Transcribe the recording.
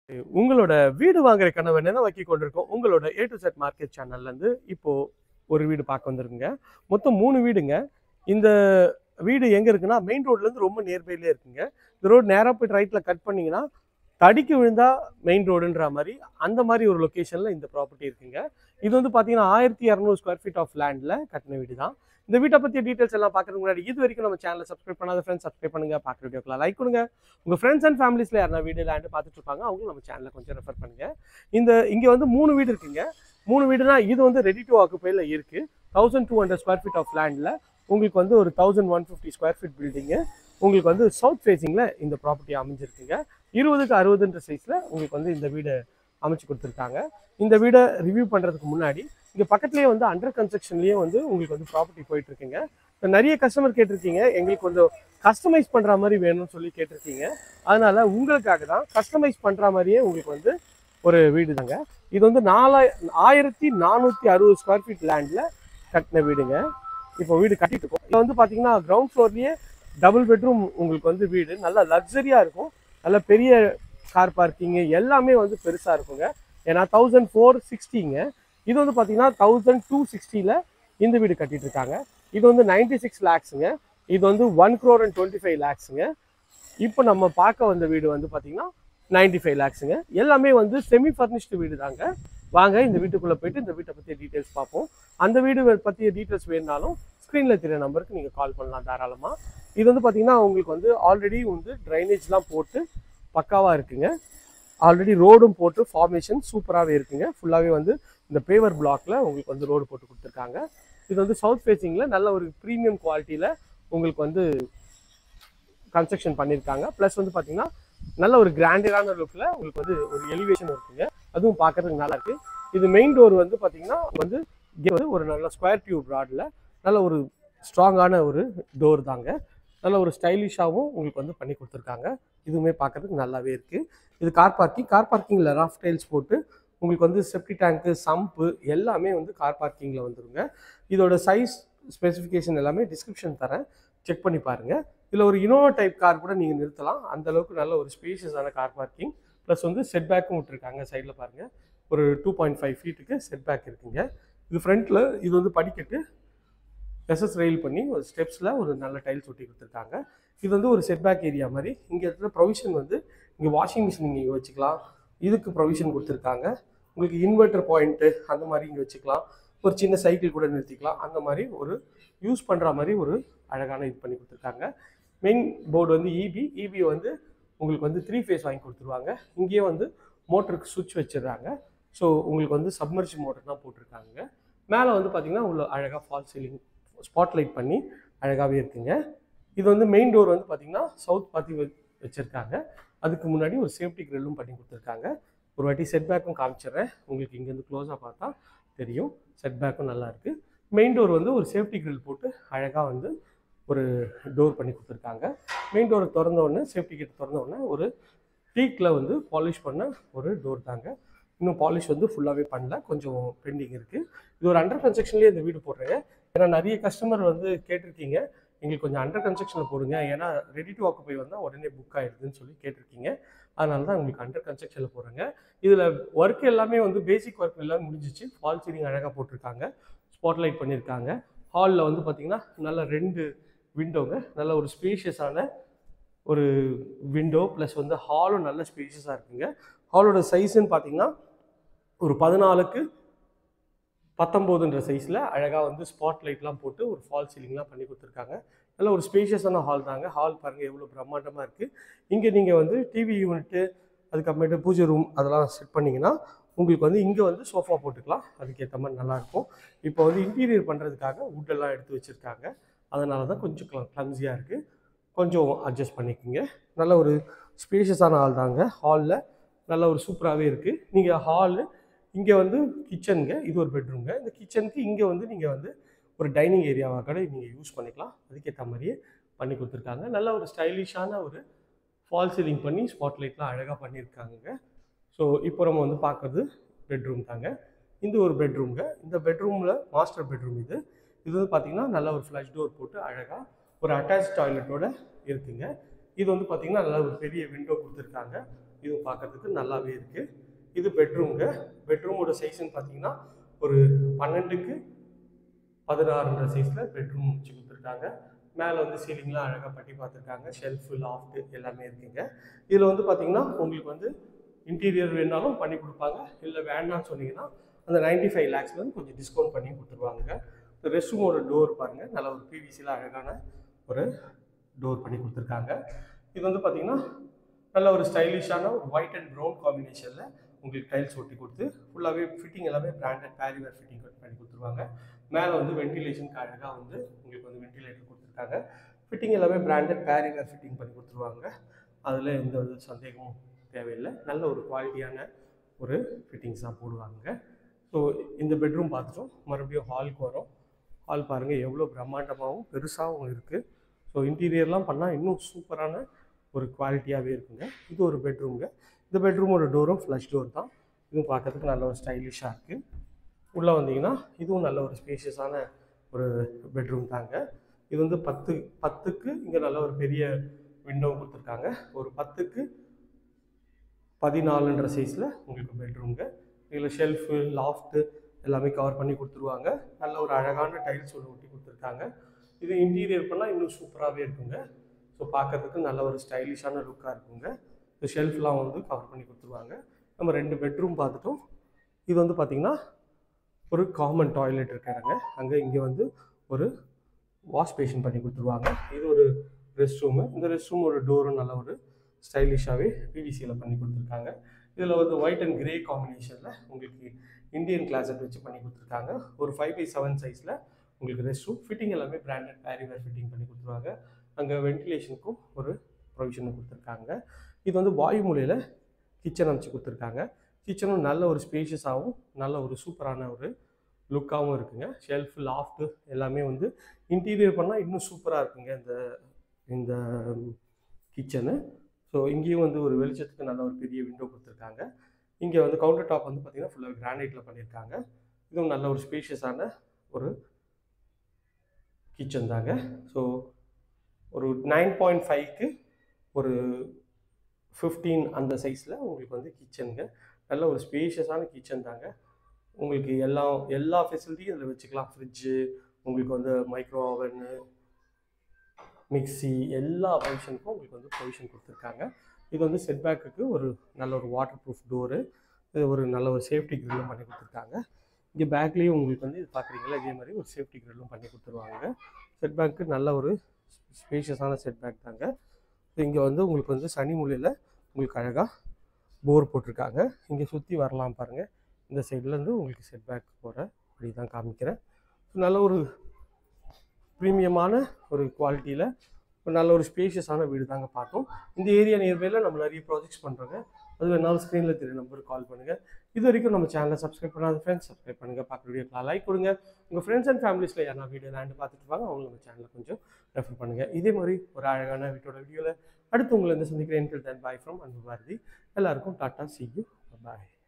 உங்களோட வீடு வாங்குற கனவை நினைவாக்கி கொண்டிருக்கோம் உங்களோட A to Z மார்க்கெட் சேனல்ல இருந்து இப்போ ஒரு வீடு பார்க்க வந்திருக்குங்க. மொத்தம் 3 வீடுங்க. இந்த வீடு எங்க இருக்குன்னா மெயின் ரோட்ல இருந்து ரொம்ப நியர்பைலே இருக்குங்க. இந்த ரோடு நேரா போய் ரைட்ல கட் பண்ணீங்கன்னா தடிக்கு விழுந்தா மெயின் ரோடுன்ற மாதிரி அந்த மாதிரி ஒரு லொகேஷன்ல இந்த ப்ராப்பர்ட்டி இருக்குங்க. இது வந்து பார்த்தீங்கன்னா 1200 ஸ்கொயர் ஃபீட் ஆஃப் லேண்ட்ல கட்டின வீடு தான். இந்த வீட்டை பற்றி டீட்டெயில்ஸ் எல்லாம் பார்க்கறதுக்கு முன்னாடி இது வரைக்கும் நம்ம சேனலை சப்ஸ்கிரைப் பண்ணாத ஃப்ரெண்ட்ஸ் சப்ஸ்கிரைப் பண்ணுங்க, பார்க்குற வீடியோக்கெல்லாம் லைக் கொடுங்க. உங்கள் ஃப்ரெண்ட்ஸ் அண்ட் ஃபேமிலிஸில் யாரா வீடு லேண்டு பார்த்துட்டு இருப்பாங்க அவங்களும் நம்ம சேனலை கொஞ்சம் ரெஃபர் பண்ணுங்க. இங்கே வந்து 3 வீடு இருக்குங்க. 3 வீடுனா இது வந்து ரெடி டு ஆக்குப்பையில் இருக்குது. 1200 ஸ்கொயர் ஃபீட் ஆஃப் லேண்டில் உங்களுக்கு வந்து ஒரு 1150 ஸ்கொயர் ஃபீட் பில்டிங்கு உங்களுக்கு வந்து சவுத் ஃபேஸிங்கில் இந்த ப்ராப்பர்ட்டி அமைஞ்சிருக்குங்க. 20க்கு 60 சைஸில் உங்களுக்கு வந்து இந்த வீடு அமைச்சு கொடுத்துருக்காங்க. இந்த வீடை ரிவ்யூ பண்ணுறதுக்கு முன்னாடி இங்கே பக்கத்துலேயே வந்து அண்டர் கன்ஸ்ட்ரக்ஷன்லேயே வந்து உங்களுக்கு வந்து ப்ராப்பர்ட்டி போயிட்டுருக்குங்க. நிறைய கஸ்டமர் கேட்டிருக்கீங்க, எங்களுக்கு கொஞ்சம் கஸ்டமைஸ் பண்ணுற மாதிரி வேணும்னு சொல்லி கேட்டிருக்கீங்க. அதனால் உங்களுக்காக தான் கஸ்டமைஸ் பண்ணுற மாதிரியே உங்களுக்கு வந்து ஒரு வீடு தாங்க. இது வந்து 1460 ஸ்கொயர் ஃபீட் லேண்டில் கட்டின வீடுங்க. இப்போ வீடு கட்டிட்டு இருக்கோம். இதில் வந்து பார்த்தீங்கன்னா கிரவுண்ட் ஃப்ளோர்லேயே டபுள் பெட்ரூம் உங்களுக்கு வந்து வீடு நல்லா லக்ஸரியாக இருக்கும். நல்ல பெரிய கார் பார்க்கிங்கு எல்லாமே வந்து பெருசாக இருக்குங்க. ஏன்னா 1460ங்க. இது வந்து பார்த்தீங்கன்னா 1260ல் இந்த வீடு கட்டிட்டு இருக்காங்க. இது வந்து 96 lakhsங்க. இது வந்து 1,25 lakhsங்க. இப்போ நம்ம பார்க்க வந்த வீடு வந்து பார்த்தீங்கன்னா 95 lakhsங்க. எல்லாமே வந்து செமி ஃபர்னிஷ்டு வீடு தாங்க. வாங்க இந்த வீட்டுக்குள்ளே போயிட்டு இந்த வீட்டை பற்றிய டீட்டெயில்ஸ் பார்ப்போம். அந்த வீடு பற்றிய டீட்டெயில்ஸ் வேணுனாலும் ஸ்க்ரீனில் தெரிய நம்பருக்கு நீங்கள் கால் பண்ணலாம் தாராளமாக. இது வந்து பார்த்தீங்கன்னா உங்களுக்கு வந்து ஆல்ரெடி வந்து ட்ரைனேஜ்லாம் போட்டு பக்காவாக இருக்குங்க. ஆல்ரெடி ரோடும் போட்டு ஃபார்மேஷன் சூப்பராகவே இருக்குங்க. ஃபுல்லாகவே வந்து இந்த பேவர் பிளாக்ல உங்களுக்கு வந்து ரோடு போட்டு கொடுத்துருக்காங்க. இது வந்து சவுத் ஃபேஸிங்கில் நல்ல ஒரு ப்ரீமியம் குவாலிட்டியில் உங்களுக்கு வந்து கன்ஸ்ட்ரக்ஷன் பண்ணியிருக்காங்க. ப்ளஸ் வந்து பார்த்தீங்கன்னா நல்ல ஒரு கிராண்டடான லுக்கில் உங்களுக்கு வந்து ஒரு எலிவேஷன் இருக்குங்க. அதுவும் பார்க்கறதுக்கு நல்லா இருக்குது. இது மெயின் டோர் வந்து பார்த்தீங்கன்னா வந்து இங்கே வந்து ஒரு நல்ல ஸ்கொயர் டியூப் ராடில் நல்ல ஒரு ஸ்ட்ராங்கான ஒரு டோர் தாங்க. நல்ல ஒரு ஸ்டைலிஷாகவும் உங்களுக்கு வந்து பண்ணி கொடுத்துருக்காங்க. இதுவுமே பார்க்கறதுக்கு நல்லாவே இருக்குது. இது கார் பார்க்கிங்கில் ராஃப் டைல்ஸ் போட்டு உங்களுக்கு வந்து செப்டி டேங்க்கு சம்பு எல்லாமே வந்து கார் பார்க்கிங்கில் வந்துடுங்க. இதோட சைஸ் ஸ்பெசிஃபிகேஷன் எல்லாமே டிஸ்கிரிப்ஷன் தரேன், செக் பண்ணி பாருங்கள். இதில் ஒரு இனோவா டைப் கார் கூட நீங்கள் நிறுத்தலாம். அந்தளவுக்கு நல்ல ஒரு ஸ்பேஷியஸான கார் பார்க்கிங். ப்ளஸ் வந்து செட் பேக்கும் விட்டுருக்காங்க. சைடில் பாருங்கள் ஒரு 2.5 ஃபீட்டுக்கு செட் பேக் இருக்குங்க. இது ஃப்ரண்ட்டில் இது வந்து படிக்கட்டு எஸ்எஸ் ரெயில் பண்ணி ஒரு ஸ்டெப்ஸில் ஒரு நல்ல டைல்ஸ் ஒட்டி கொடுத்துருக்காங்க. இது வந்து ஒரு செட்பேக் ஏரியா மாதிரி. இங்கே இருக்கிற ப்ரொவிஷன் வந்து இங்கே வாஷிங் மிஷின் நீங்கள் இங்கே வச்சுக்கலாம். இதுக்கு ப்ரொவிஷன் கொடுத்துருக்காங்க. உங்களுக்கு இன்வெர்டர் பாயிண்ட்டு அந்த மாதிரி இங்கே வச்சுக்கலாம். ஒரு சின்ன சைக்கிள் கூட நிறுத்திக்கலாம். அந்த மாதிரி ஒரு யூஸ் பண்ணுற மாதிரி ஒரு அழகான இது பண்ணி கொடுத்துருக்காங்க. மெயின் போர்டு வந்து இபி வந்து உங்களுக்கு வந்து 3 ஃபேஸ் வாங்கி கொடுத்துருவாங்க. இங்கேயே வந்து மோட்டருக்கு சுவிட்ச் வச்சிடுறாங்க. ஸோ உங்களுக்கு வந்து சப்மர்ஜ் மோட்டர் தான் போட்டிருக்காங்க. மேலே வந்து பார்த்திங்கன்னா உள்ள அழகாக ஃபால் சீலிங் ஸ்பாட்லைட் பண்ணி அழகாகவே இருக்குங்க. இது வந்து மெயின் டோர் வந்து பார்த்திங்கன்னா சவுத் பார்த்தி வச்சுருக்காங்க. அதுக்கு முன்னாடி ஒரு சேஃப்டி கிரில்லும் பண்ணி கொடுத்துருக்காங்க. ஒரு வாட்டி செட்பேக்கும் காமிச்சிடுறேன். உங்களுக்கு இங்கேருந்து க்ளோஸாக பார்த்தா தெரியும். செட்பேக்கும் நல்லாயிருக்கு. மெயின் டோர் வந்து ஒரு சேஃப்டி கிரில் போட்டு அழகாக வந்து ஒரு டோர் பண்ணி கொடுத்துருக்காங்க. மெயின் டோரை திறந்தோடனே சேஃப்டி கேட் திறந்தோடனே ஒரு டீக்கில் வந்து பாலிஷ் பண்ண ஒரு டோர் தாங்க. இன்னும் பாலிஷ் வந்து ஃபுல்லாகவே பண்ணல, கொஞ்சம் பெண்டிங் இருக்குது. இது ஒரு அண்டர் கன்ஸ்ட்ரக்ஷன்லேயே இந்த வீடு போடுறேங்க. ஏன்னா நிறைய கஸ்டமர் வந்து கேட்டிருக்கீங்க, எங்களுக்கு கொஞ்சம் அண்டர் கன்ஸ்ட்ரக்ஷனில் போடுங்க, ஏன்னா ரெடி டு ஆக்குபை வந்தால் உடனே புக் ஆகிடுதுன்னு சொல்லி கேட்டிருக்கீங்க. அதனால தான் உங்களுக்கு அண்டர் கன்ஸ்ட்ரக்ஷனில் போடுறேங்க. இதில் ஒர்க் எல்லாமே வந்து பேசிக் ஒர்க் எல்லாமே முடிஞ்சிச்சு. ஃபால் சீலிங் அழகாக போட்டிருக்காங்க, ஸ்பாட்லைட் பண்ணியிருக்காங்க. ஹாலில் வந்து பார்த்திங்கன்னா நல்ல 2 விண்டோங்க. நல்ல ஒரு ஸ்பேஷியஸான ஒரு விண்டோ ப்ளஸ் வந்து ஹாலும் நல்ல ஸ்பேஷியஸாக இருக்குங்க. ஹாலோட சைஸுன்னு பார்த்தீங்கன்னா ஒரு 14க்கு 19ன்ற சைஸில் அழகாக வந்து ஸ்பாட் லைட்லாம் போட்டு ஒரு ஃபால் சீலிங்லாம் பண்ணி கொடுத்துருக்காங்க. நல்ல ஒரு ஸ்பேஷியஸான ஹால் தாங்க. ஹால் பாருங்கள் எவ்வளோ பிரம்மாண்டமாக இருக்குது. இங்கே நீங்கள் வந்து டிவி யூனிட்டு அதுக்கப்புறமேட்டு பூஜை ரூம் அதெல்லாம் செட் பண்ணிங்கன்னா உங்களுக்கு வந்து இங்கே வந்து சோஃபா போட்டுக்கலாம். அதுக்கேற்ற மாதிரி நல்லாயிருக்கும். இப்போ வந்து இன்டீரியர் பண்ணுறதுக்காக வுட்டெல்லாம் எடுத்து வச்சுருக்காங்க. அதனால தான் கொஞ்சம் கிளம்ஸியாக இருக்குது. கொஞ்சம் அட்ஜஸ்ட் பண்ணிக்கோங்க. நல்ல ஒரு ஸ்பேஷியஸான ஹால் தாங்க. ஹாலில் நல்ல ஒரு சூப்பராகவே இருக்குது. நீங்கள் ஹாலு இங்கே வந்து கிச்சனுங்க, இது ஒரு பெட்ரூம்ங்க. இந்த கிச்சனுக்கு இங்கே வந்து நீங்கள் வந்து ஒரு டைனிங் ஏரியாவாக கூட நீங்கள் யூஸ் பண்ணிக்கலாம். அதுக்கேற்ற மாதிரியே பண்ணி கொடுத்துருக்காங்க. நல்ல ஒரு ஸ்டைலிஷான ஒரு ஃபால் சீலிங் பண்ணி ஸ்பாட்லைட்லாம் அழகாக பண்ணியிருக்காங்க. ஸோ இப்போ நம்ம வந்து பார்க்குறது பெட்ரூம் தாங்க. இந்த ஒரு பெட்ரூம்ங்க. இந்த பெட்ரூமில் மாஸ்டர் பெட்ரூம் இது. இது வந்து பார்த்திங்கன்னா நல்ல ஒரு ஃப்ளஷ் டோர் போட்டு அழகாக ஒரு அட்டாச் டாய்லெட்டோடு இருக்குங்க. இது வந்து பார்த்திங்கன்னா நல்ல ஒரு பெரிய விண்டோ கொடுத்துருக்காங்க. இதுவும் பார்க்கறதுக்கு நல்லாவே இருக்குது. இது பெட்ரூம்ங்க. பெட்ரூமோட சைஸ்ன்னு பார்த்தீங்கன்னா ஒரு 12க்கு 16ன்ற சைஸில் பெட்ரூம் வச்சு கொடுத்துருக்காங்க. மேலே வந்து சீலிங்லாம் அழகாக பட்டி பார்த்துருக்காங்க. ஷெல்ஃபு, லாஃப்ட்டு எல்லாமே இருக்குங்க. இதில் வந்து பார்த்தீங்கன்னா உங்களுக்கு வந்து இன்டீரியர் வேணாலும் பண்ணி கொடுப்பாங்க. இல்லை வேண்டாம்னு சொன்னீங்கன்னா அந்த 95 lakhsலேருந்து கொஞ்சம் டிஸ்கவுண்ட் பண்ணி கொடுத்துருவாங்க. இந்த ரெஸ்ட் ரூமோட டோர் பாருங்கள், நல்ல ஒரு பிவிசியில் அழகான ஒரு டோர் பண்ணி கொடுத்துருக்காங்க. இது வந்து பார்த்தீங்கன்னா நல்ல ஒரு ஸ்டைலிஷான ஒரு ஒயிட் அண்ட் ப்ரௌன் காம்பினேஷனில் உங்களுக்கு டைல்ஸ் ஒட்டி கொடுத்து ஃபுல்லாகவே ஃபிட்டிங் எல்லாமே பிராண்டட் பேரிவேர் ஃபிட்டிங் பண்ணி கொடுத்துருவாங்க. மேலே வந்து வென்டிலேஷனுக்கு அழகாக வந்து உங்களுக்கு வந்து வென்டிலேட்டர் கொடுத்துருக்காங்க. ஃபிட்டிங் எல்லாமே பிராண்டட் பேரிவேர் ஃபிட்டிங் பண்ணி கொடுத்துருவாங்க. அதில் எந்த ஒரு சந்தேகமும் தேவையில்லை. நல்ல ஒரு குவாலிட்டியான ஒரு ஃபிட்டிங்ஸ் தான் போடுவாங்க. ஸோ இந்த பெட்ரூம் பார்த்துட்டோம். மறுபடியும் ஹாலுக்கு வரோம். ஹால் பாருங்கள் எவ்வளோ பிரம்மாண்டமாகவும் பெருசாகவும் இருக்குது. ஸோ இன்டீரியர்லாம் பண்ணால் இன்னும் சூப்பரான ஒரு குவாலிட்டியாகவே இருக்குங்க. இது ஒரு பெட்ரூம்ங்க. இந்த பெட்ரூமோட டோரும் ஃப்ளஷ் டோர் தான். இதுவும் பார்க்கறதுக்கு நல்ல ஒரு ஸ்டைலிஷாக இருக்குது. உள்ளே வந்தீங்கன்னா இதுவும் நல்ல ஒரு ஸ்பேஷியஸான ஒரு பெட்ரூம் தாங்க. இது வந்து 10க்கு இங்கே நல்ல ஒரு பெரிய விண்டோ கொடுத்துருக்காங்க. ஒரு 10க்கு 14ன்ற சைஸில் உங்களுக்கு பெட்ரூம்ங்க. இதில் ஷெல்ஃபு, லாஃப்ட்டு எல்லாமே கவர் பண்ணி கொடுத்துருவாங்க. நல்ல ஒரு அழகான டைல்ஸ் ஒன்று ஒட்டி கொடுத்துருக்காங்க. இது இன்டீரியர் பண்ணால் இன்னும் சூப்பராகவே இருக்குங்க. ஸோ பார்க்கறதுக்கு நல்ல ஒரு ஸ்டைலிஷான லுக்காக இருக்குங்க. இந்த ஷெல்ஃப்லாம் வந்து கவர் பண்ணி கொடுத்துருவாங்க. நம்ம 2 பெட்ரூம் பார்த்துட்டோம். இது வந்து பார்த்திங்கன்னா ஒரு காமன் டாய்லெட் இருக்கிறாங்க. அங்கே இங்கே வந்து ஒரு வாஷ் பேஷன் பண்ணி கொடுத்துருவாங்க. இது ஒரு ரெஸ்ட் ரூமு. இந்த ரெஸ்ட் ரூமோட டோரும் நல்ல ஒரு ஸ்டைலிஷாகவே பிவிசியில் பண்ணி கொடுத்துருக்காங்க. இதில் வந்து ஒயிட் அண்ட் கிரே காம்பினேஷனில் உங்களுக்கு இந்தியன் கிளாஸட் வச்சு பண்ணி கொடுத்துருக்காங்க. ஒரு 5x7 சைஸில் உங்களுக்கு ரெஸ்ட் ரூம் ஃபிட்டிங் எல்லாமே பிராண்டட் பேரிவேர் ஃபிட்டிங் பண்ணி கொடுத்துருவாங்க. அங்கே வென்டிலேஷனுக்கும் ஒரு ப்ரொவிஷனும் கொடுத்துருக்காங்க. இது வந்து வாயு மூலையில் கிச்சன் அமைச்சு கொடுத்துருக்காங்க. கிச்சனும் நல்ல ஒரு ஸ்பேஷியஸாகவும் நல்ல ஒரு சூப்பரான ஒரு லுக்காகவும் இருக்குங்க. ஷெல்ஃப், லாஃப்ட்டு எல்லாமே வந்து இன்டீரியர் பண்ணால் இன்னும் சூப்பராக இருக்குங்க இந்த கிச்சனு. ஸோ இங்கேயும் வந்து ஒரு வெளிச்சத்துக்கு நல்ல ஒரு பெரிய விண்டோ கொடுத்துருக்காங்க. இங்கே வந்து கவுண்டர் டாப் வந்து பார்த்திங்கன்னா ஃபுல்லாக கிரானைட்டில் பண்ணியிருக்காங்க. இதுவும் நல்ல ஒரு ஸ்பேஷியஸான ஒரு கிச்சன் தாங்க. ஸோ ஒரு 9.5க்கு ஒரு 15 அந்த சைஸில் உங்களுக்கு வந்து கிச்சனுங்க. நல்ல ஒரு ஸ்பேஷியஸான கிச்சன் தாங்க. உங்களுக்கு எல்லா ஃபெசிலிட்டியும் இதில் வச்சுக்கலாம். ஃப்ரிட்ஜு, உங்களுக்கு வந்து மைக்ரோ ஓவனு, மிக்சி எல்லா ப்ரொவிஷனுக்கும் உங்களுக்கு வந்து ப்ரொவிஷன் கொடுத்துருக்காங்க. இது வந்து செட்பேக்குக்கு ஒரு நல்ல ஒரு வாட்டர் ப்ரூஃப் டோரு, இது ஒரு நல்ல ஒரு சேஃப்டி கிரில்லும் பண்ணி கொடுத்துருக்காங்க. இங்கே பேக்லேயும் உங்களுக்கு வந்து இது பார்க்குறீங்களா, இதே மாதிரி ஒரு சேஃப்டி கிரில்லும் பண்ணி கொடுத்துருவாங்க. செட்பேக்கு நல்ல ஒரு ஸ்பேஷியஸான செட்பேக் தாங்க. இங்கே வந்து உங்களுக்கு வந்து சனி மூலையில் உங்களுக்கு அழகாக போர் போட்டிருக்காங்க. இங்கே சுற்றி வரலாம் பாருங்கள். இந்த சைட்லேருந்து உங்களுக்கு செட்பேக் போகிற அப்படி தான் காமிக்கிறேன். நல்ல ஒரு ப்ரீமியமான ஒரு குவாலிட்டியில் ஒரு நல்ல ஒரு ஸ்பேஷியஸான வீடு தாங்க பார்த்தோம். இந்த ஏரியா நியர்பையில் நம்ம நிறைய ப்ராஜெக்ட்ஸ் பண்ணுறோங்க. அது வேணாலும் ஸ்க்ரீனில் தெரிய நம்பருக்கு கால் பண்ணுங்கள். இது வரைக்கும் நம்ம சேனலை சப்ஸ்கிரைப் பண்ணாத ஃப்ரெண்ட்ஸ் சப்ஸ்கிரைப் பண்ணுங்கள். பார்க்குற வீடியோக்கெலாம் லைக் கொடுங்க. உங்கள் ஃப்ரெண்ட்ஸ் அண்ட் ஃபேமிலிஸில் யாரா வீடியோ லேண்டு பார்த்துட்டு இருப்பாங்க, அவங்க நம்ம சேனலை கொஞ்சம் ரெஃபர் பண்ணுங்கள். இதே மாதிரி ஒரு அழகான வீட்டோட வீடியோவில் அடுத்து உங்களை இந்த சந்திக்கிறேன். Until then, bye from அன்பு பாரதி. எல்லாருக்கும் டாட்டா, see you, bye.